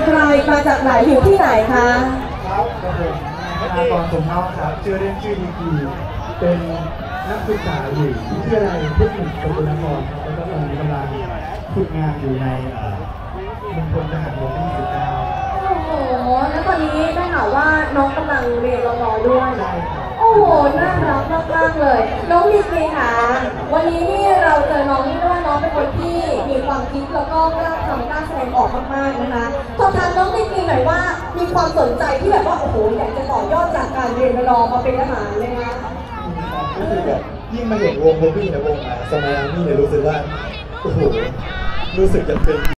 ใครมาจากไหนอยู่ที่ไหนคะครับผมธนากรสมเนาครับชื่อเล่นชื่อดีกีเป็นนักศึกษาอยู่วิทยาลัยเทคนิคสกลนครครับแล้วก็ตอนนี้กำลังฝึกงานอยู่ในมณฑลทหารบกที่19 โอ้โหแล้วตอนนี้ได้ข่าวว่าน้องกำลังเรียนรอด้วยใช่ครับโอ้โหน่ารักมากๆเลยน้องดีกีค่ะวันนี้นี่เราเจอน้องนี่ด้วยน้องเป็นคนที่มีความคิดแล้วก็กล้าทำกล้าแสดงออกมากๆนะคะสอบถามน้องดีกีหน่อยว่ามีความสนใจที่แบบว่าโอ้โหอยากจะต่อยอดจากการเรียนรอมาเป็นทหารเลยนะก็คือแบบยิ่งมาเห็นวงพวกพี่ในวงสมัยอาร์มี่เนี่ยรู้สึกว่าโอ้โหรู้สึกจะเป็น